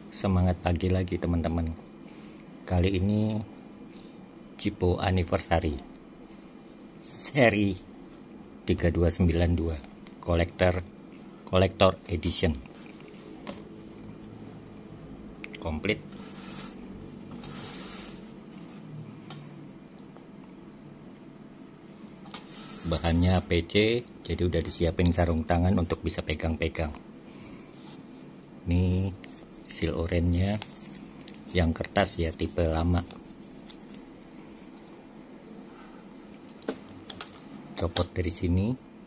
Semangat pagi lagi teman-teman. Kali ini Cipo Anniversary seri 3292 Collector Edition komplit. Bahannya PC, jadi udah disiapin sarung tangan untuk bisa pegang-pegang. Ini seal oranye yang kertas ya, tipe lama. Copot dari sini.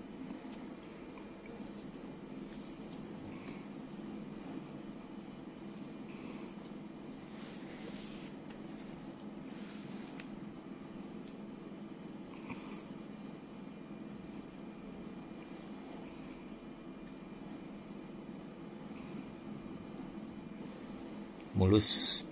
Mulus.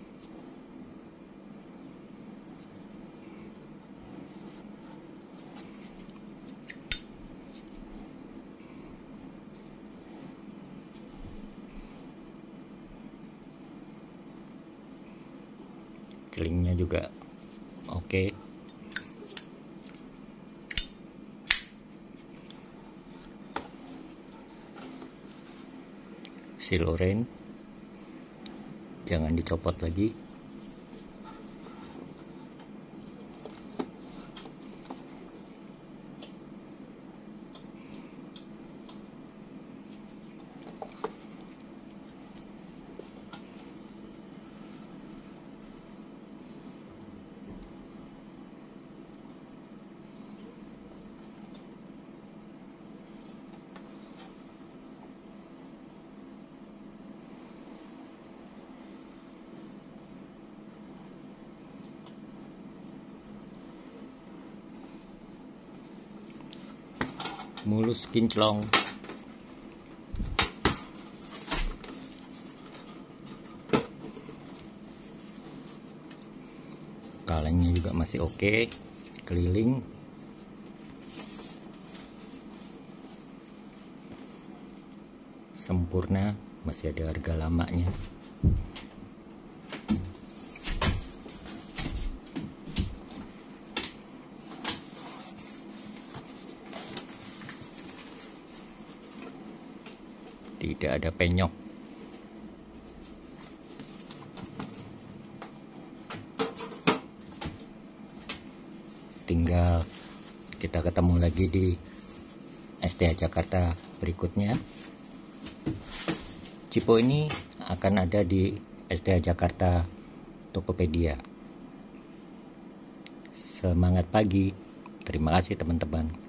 Celingnya juga oke. Seal oranye, jangan dicopot lagi. Mulus kinclong. Kalengnya juga masih oke. Keliling. Sempurna, masih ada harga lamanya. Tidak ada penyok. Tinggal kita ketemu lagi di STH Jakarta berikutnya. Cipo ini akan ada di STH Jakarta Tokopedia. Semangat pagi. Terima kasih teman-teman.